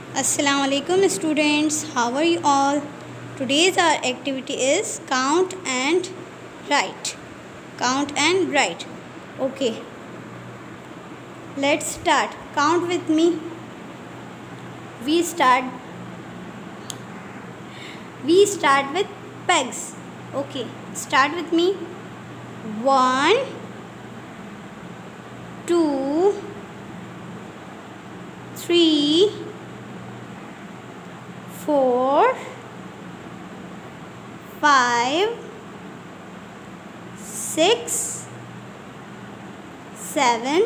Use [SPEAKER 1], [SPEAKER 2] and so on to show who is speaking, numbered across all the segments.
[SPEAKER 1] Assalamu alaikum students, how are you all? Today's our activity is count and write. Count and write. Okay, let's start. Count with me. We start with pegs. Okay, start with me. 1 2 3 4 5 6 7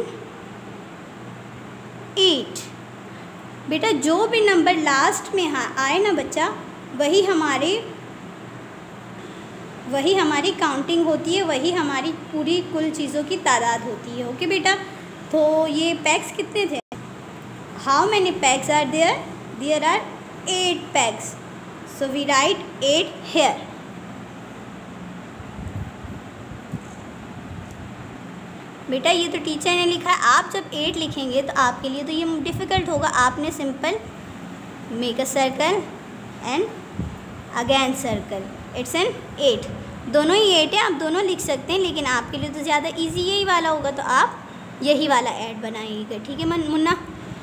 [SPEAKER 1] 8। बेटा जो भी number last में आए ना बच्चा, वही हमारी counting होती है, वही हमारी पूरी कुल चीज़ों की तादाद होती है। ओके बेटा, तो ये पैक्स कितने थे? How many pegs are there? There are 8 pegs. So we write 8 here. बेटा ये तो टीचर ने लिखा है, आप जब 8 लिखेंगे तो आपके लिए तो ये डिफ़िकल्ट होगा। आपने simple make a circle and again circle, it's an 8। दोनों ही 8 है, आप दोनों लिख सकते हैं, लेकिन आपके लिए तो ज़्यादा इजी यही वाला होगा, तो आप यही वाला ऐड बनाइएगा। ठीक है Munna?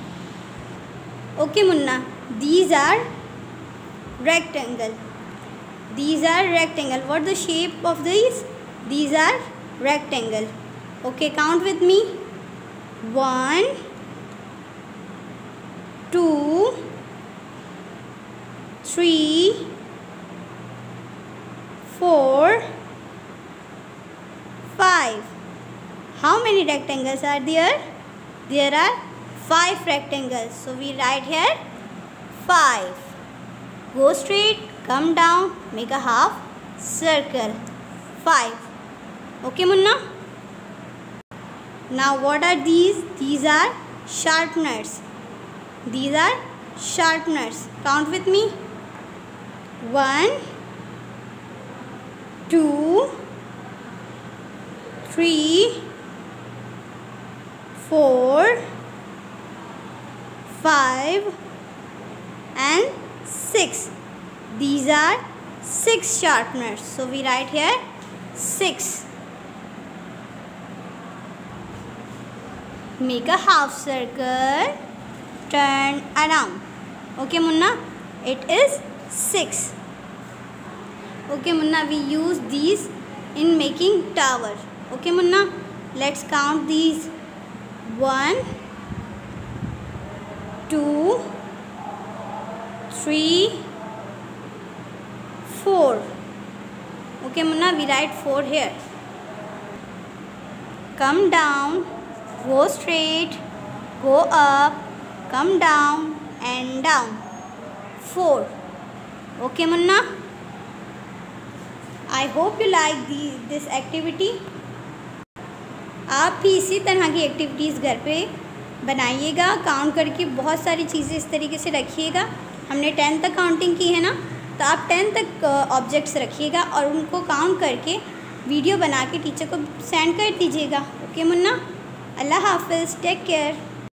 [SPEAKER 1] Okay Munna, these are rectangle. These are rectangle. What the shape of these? These are rectangle. Okay, count with me. 1 2 3 4 5. How many rectangles are there? There are 5 rectangles. So we write here 5. Go straight, come down, make a half circle. 5. Okay Munna? Now what are these? These are sharpeners. These are sharpeners. Count with me. 1 2 3 4 5 and 6. These are 6 sharpeners. So we write here 6. Make a half circle, turn around. Okay Munna, it is 6. Okay Munna, we use these in making tower. Okay Munna, let's count these. 1 2 3 4. Okay Munna, we write 4 here. Come down, go straight, go up, come down and down. 4. Okay Munna, I hope you like this activity. आप भी इसी तरह की activities घर पे बनाइएगा। Count करके बहुत सारी चीज़ें इस तरीके से रखिएगा। हमने 10 तक काउंटिंग की है ना, तो आप 10 तक ऑब्जेक्ट्स रखिएगा और उनको काउंट करके वीडियो बना के टीचर को सेंड कर दीजिएगा। ओके मुन्ना, अल्लाह हाफ़िज़, टेक केयर।